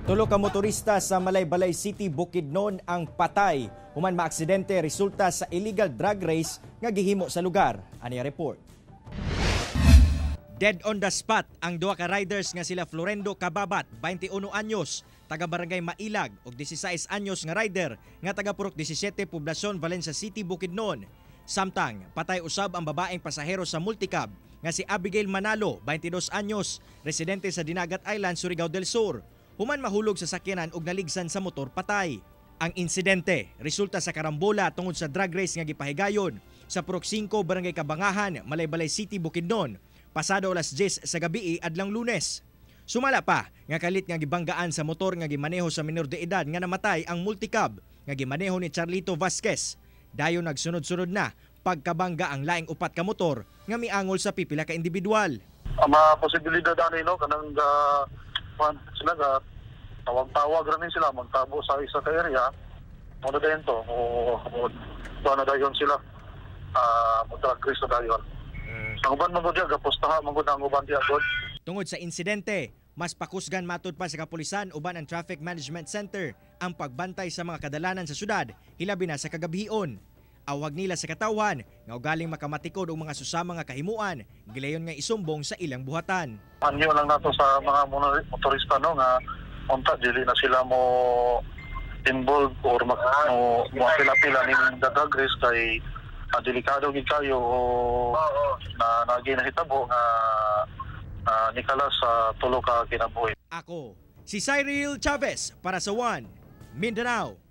Tulo ka motorista sa Malaybalay City, Bukidnon ang patay human maaksidente resulta sa illegal drag race nga gihimo sa lugar. Ani report. Dead on the spot ang duha ka riders nga sila Florendo Cababat, 21 anyos, taga Barangay Mailag ug 16 anyos nga rider nga taga Purok 17 Poblasyon Valencia City, Bukidnon. Samtang patay usab ang babaeng pasahero sa multicab nga si Abigail Manalo, 22 anyos, residente sa Dinagat Island, Surigao del Sur. Human mahulog sa sakyanan ug naligsan sa motor patay. Ang insidente resulta sa karambola tungod sa drag race nga gipahigayon sa Purok 5 Barangay Kabangahan, Malaybalay City, Bukidnon, pasado alas 10 sa gabi adlang Lunes. Sumala pa nga kalit nga gibanggaan sa motor nga gimaneho sa minor de edad nga namatay ang multicab nga gimaneho ni Charlito Vasquez. Dayon nagsunod-sunod na pagkabangga ang laing upat ka motor nga miangol sa pipila ka individual. Ang mga posibilidad ani no kanang sila ga tawag-tawag rin sila magtabo sa isa ka area mo na dayon to o na dayon sila drag race na dayon. Ang uban mo diya gapostaha mo ang uban diya god. Tungod sa insidente, mas pakusgan matud pa sa kapulisan uban ang Traffic Management Center ang pagbantay sa mga kadalanan sa syudad hilabi na sa kagabhion. Awag nila sa katawhan nga ugaling makamatikod og mga susama nga kahimuan, gilayon nga isumbong sa ilang buhatan. Anyo lang nato sa mga motorista no nga unta dili na sila mo involved or pila-pila ning drag race kay delikado gid kayo o na naginahitabo nga nikalas sa tulo ka kinabuhi. Ako si Cyril Chavez para sa One Mindanao.